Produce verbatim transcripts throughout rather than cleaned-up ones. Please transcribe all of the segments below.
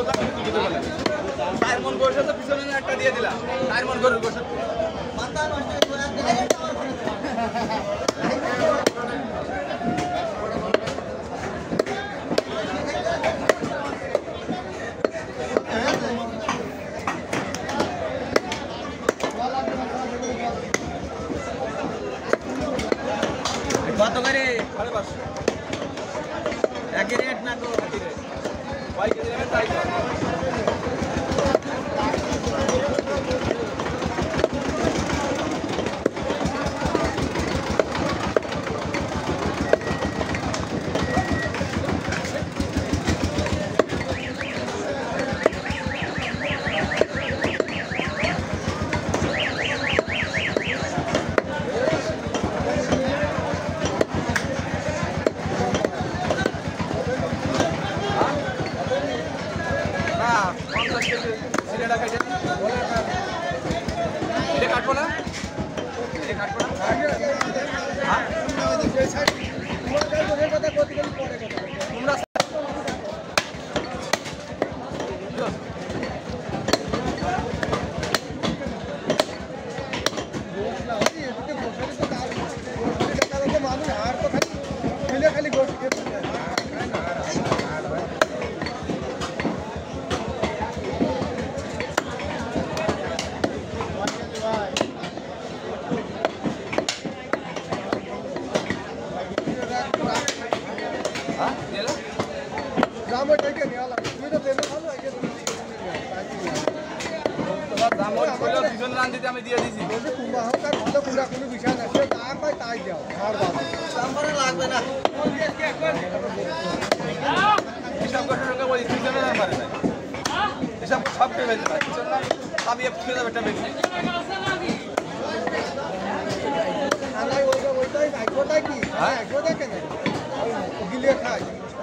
চার মন গোশ তো পিছনে একটা দিয়ে দিলাম চার মন গরুর গোশ কত করে সাড়ে পাঁচশো একই রেট না তো কয় কেজি নেবেন তাই কাটবো না কাটবো না মানুষ আর তো খালি খালি গোষ্ঠ গ্রামে থেকে নেওয়া লাগে তুমি তো দেবে ভালো আগে তোমার দাম হলো দুজন রান দিতে আমি দিয়ে দিয়েছি বলতে কুম্বা হোক আর ভালো কুড়া কোনো বিষয় না সে যা পায় তাই দাও আর বাবা দাম করে লাগবে না হিসাব করার সঙ্গে বলি দুজনের দাম পারে না হিসাব সব পেয়ে ফেলতে পারে দুজন না আমি এক ফিরে যাবে একটা বেশি খানায় ওইটা ওইটাই নাই ওটাই কি হ্যাঁ ওটা কেন গিলে খায়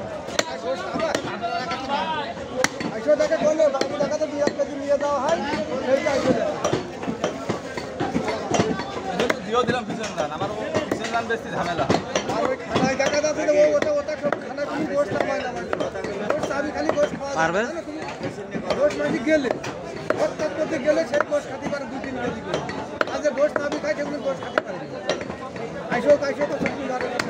আইসো দেখে বলো বাবু দেখা তো দুই এক কেজি নিয়ে যাওয়া হয় সেইটা আইসো দিও দিলাম পিছন দান আমার পিছন দান বেশি ঝামেলা আর ওই খানায় দেখা যাচ্ছে ও ওটা ওটা সব খানা তুমি গোশ নামাই না গোশ সাবি খালি গোশ খাওয়া পারবে গোশ মাঝি গেলে হঠাৎ করতে গেলে সেই গোশ খাতে পারে দুই তিন কেজি করে আজ গোশ সাবি খাই সেগুলো গোশ খাতে পারে আইসো আইসো তো সব